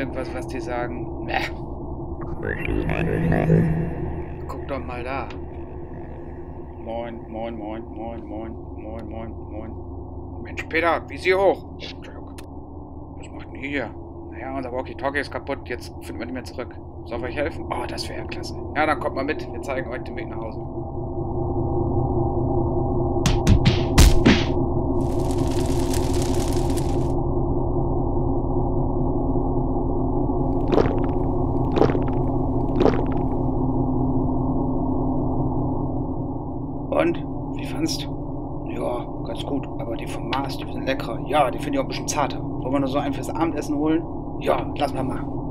irgendwas, was die sagen? Ne. Guck doch mal da. Moin, moin, moin, moin, moin, moin, moin, moin. Mensch, Peter, wie sie hoch? Was macht denn hier? Naja, unser Walkie-Talkie ist kaputt. Jetzt finden wir nicht mehr zurück. Soll ich euch helfen? Oh, das wäre ja klasse. Ja, dann kommt mal mit. Wir zeigen euch den Weg nach Hause. Und? Wie fandst du? Ja, ganz gut. Aber die vom Mars, die sind leckerer. Ja, die finde ich auch ein bisschen zarter. Wollen wir nur so einen fürs Abendessen holen? Ja, lass mal machen.